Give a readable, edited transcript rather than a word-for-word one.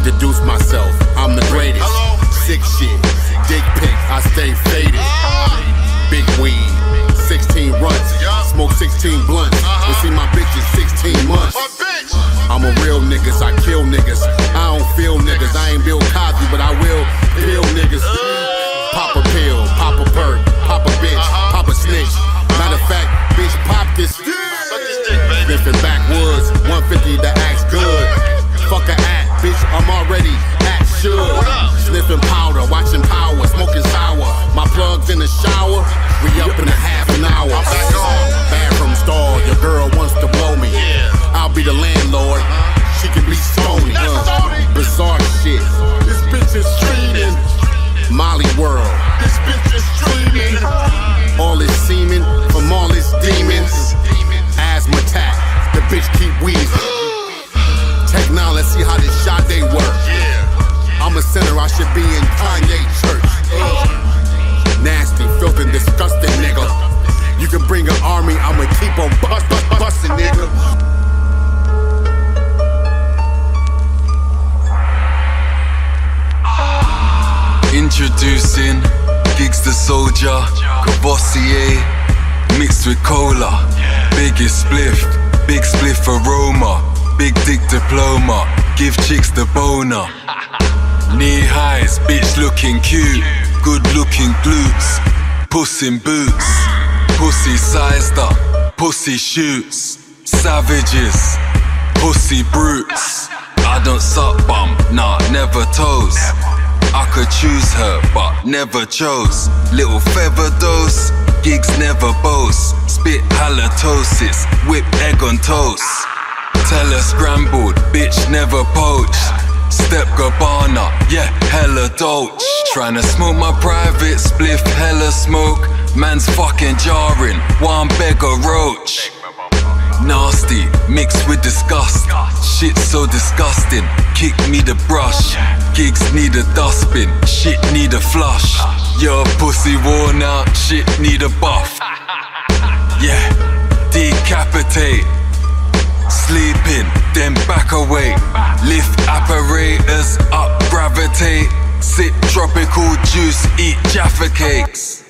introduce myself, I'm the greatest. Sick shit, dick pic, I stay faded. Big weed, 16 runs, smoke 16 blunts. You see my bitch is 16 months. I'm a real niggas, I kill niggas. I don't feel niggas, I ain't Bill Cosby, but I will feel niggas. Pop a pill, pop a perk, pop a bitch, pop a snitch. Matter of fact, bitch, pop this. Sniffing backwoods, 150 the axe good. Fuck a act, bitch, I'm already act should. Sniffing powder, watching power, smoking sour. My plug's in the shower, we up in a half an hour. Bathroom stall, your girl wants to blow me. I'll be the landlord, she can be Sony. Bizarre shit, this bitch is streaming. Molly world, this bitch is streaming. All this semen from all its demons. Asthma attack, the bitch keep wheezing. Take now, let's see how this shot they work. I'm a sinner, I should be in Kanye church. Nasty, filthy, disgusting nigga. You can bring an army, I'ma keep on busting, nigga. Introducing Gigs the Soldier, Cavossier, mixed with cola. Biggest spliff, big spliff aroma. Big dick diploma, give chicks the boner. Knee highs, bitch looking cute. Good looking glutes, puss in boots. Pussy sized up, pussy shoots. Savages, pussy brutes. I don't suck bum, nah, never toes. I could choose her, but never chose. Little feather dose, gigs never boast. Spit halitosis, whip egg on toast. Tell her scrambled, bitch never poached. Step Gabbana, yeah, hella dolch. Tryna smoke my private spliff, hella smoke. Man's fucking jarring, one beggar roach. Nasty, mixed with disgust. Shit so disgusting, kick me the brush. Gigs need a dustbin, shit need a flush. Your pussy worn out, shit need a buff. Yeah, decapitate. Sleeping, then back away. Lift apparatus up, gravitate. Sip tropical juice, eat Jaffa cakes.